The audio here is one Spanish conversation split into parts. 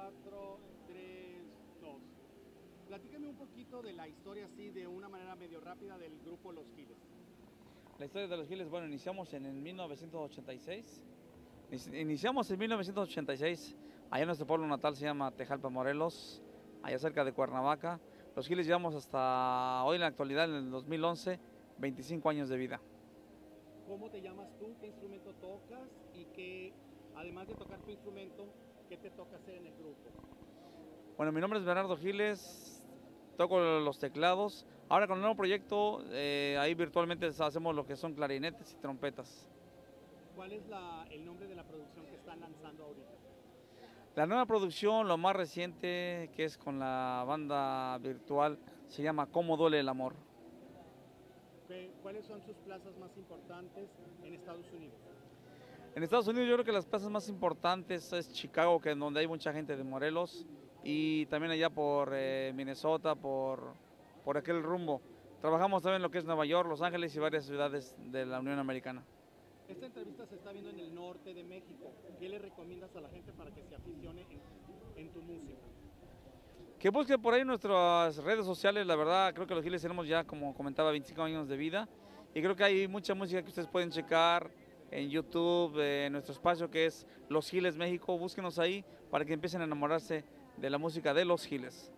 4, 3, 2. Platícame un poquito de la historia así de una manera medio rápida del grupo Los Giles. La historia de los Giles, bueno, iniciamos en el 1986. Iniciamos en 1986, allá en nuestro pueblo natal se llama Tejalpa, Morelos, allá cerca de Cuernavaca. Los Giles llevamos hasta hoy en la actualidad, en el 2011, 25 años de vida. ¿Cómo te llamas tú? ¿Qué instrumento tocas? Y qué, además de tocar tu instrumento, ¿qué te toca hacer en el grupo? Bueno, mi nombre es Bernardo Giles, toco los teclados. Ahora con el nuevo proyecto, ahí virtualmente hacemos lo que son clarinetes y trompetas. ¿Cuál es el nombre de la producción que están lanzando ahorita? La nueva producción, lo más reciente, que es con la banda virtual, se llama Cómo duele el amor. ¿Cuáles son sus plazas más importantes en Estados Unidos? En Estados Unidos yo creo que las plazas más importantes es Chicago, que es donde hay mucha gente de Morelos, y también allá por Minnesota, por aquel rumbo. Trabajamos también en lo que es Nueva York, Los Ángeles y varias ciudades de la Unión Americana. Esta entrevista se está viendo en el norte de México. ¿Qué le recomiendas a la gente para que se aficione en tu música? Que busquen por ahí nuestras redes sociales, la verdad creo que los Giles tenemos ya, como comentaba, 25 años de vida, y creo que hay mucha música que ustedes pueden checar en YouTube, en nuestro espacio que es Los Giles México. Búsquenos ahí para que empiecen a enamorarse de la música de Los Giles.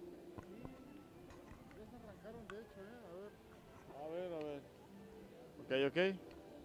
Ya se arrancaron, de hecho, A ver, a ver. Ok.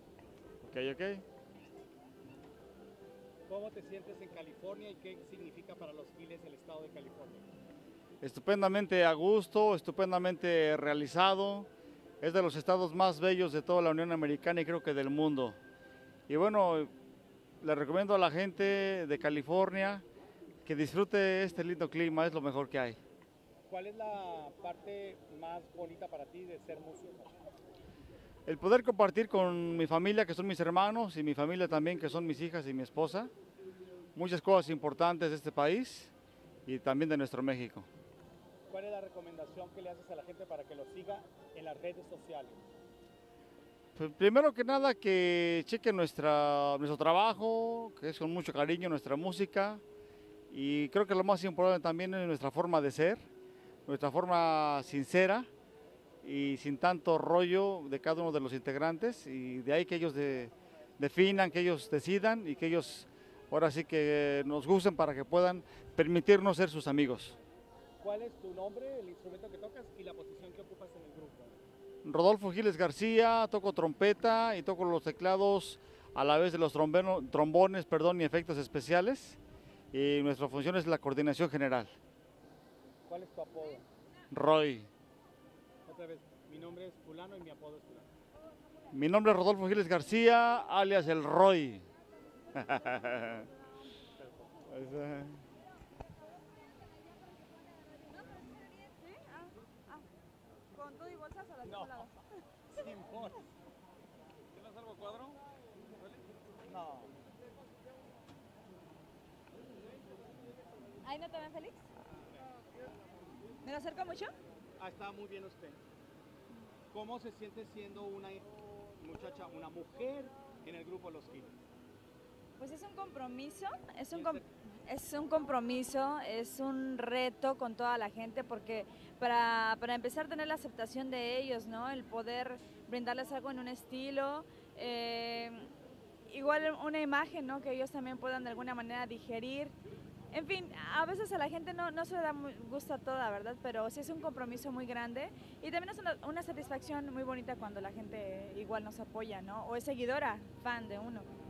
¿Cómo te sientes en California y qué significa para los Giles el estado de California? Estupendamente a gusto, estupendamente realizado. Es de los estados más bellos de toda la Unión Americana y creo que del mundo. Y bueno, le recomiendo a la gente de California que disfrute este lindo clima, es lo mejor que hay. ¿Cuál es la parte más bonita para ti de ser músico? El poder compartir con mi familia, que son mis hermanos, y mi familia también, que son mis hijas y mi esposa, muchas cosas importantes de este país y también de nuestro México. ¿Cuál es la recomendación que le haces a la gente para que lo siga en las redes sociales? Pues primero que nada que chequen nuestro trabajo, que es con mucho cariño nuestra música, y creo que lo más importante también es nuestra forma de ser, nuestra forma sincera y sin tanto rollo de cada uno de los integrantes, y de ahí que ellos definan, que ellos decidan y que ellos ahora sí que nos gusten para que puedan permitirnos ser sus amigos. ¿Cuál es tu nombre, el instrumento que tocas y la posición que ocupas en el grupo? Rodolfo Giles García, toco trompeta y toco los teclados a la vez de los trombones, y efectos especiales, y nuestra función es la coordinación general. ¿Cuál es tu apodo? Roy. Otra vez, mi nombre es fulano y mi apodo es fulano. Mi nombre es Rodolfo Giles García, alias el Roy. ¿Con todo y bolsas o las No, lados? sin bolsa. ¿Tienes algo cuadro? No. ¿Ahí no te ven, Félix? ¿Me lo acerco mucho? Está muy bien usted. ¿Cómo se siente siendo una muchacha, una mujer en el grupo Los Giles? Pues es un compromiso, es un, ¿Y com- es un compromiso, es un reto con toda la gente, porque para empezar a tener la aceptación de ellos, ¿no? El poder brindarles algo en un estilo, igual una imagen, ¿no? Que ellos también puedan de alguna manera digerir. En fin, a veces a la gente no se le da gusto a toda, ¿verdad? Pero sí es un compromiso muy grande y también es una satisfacción muy bonita cuando la gente igual nos apoya, ¿no? O es seguidora, fan de uno.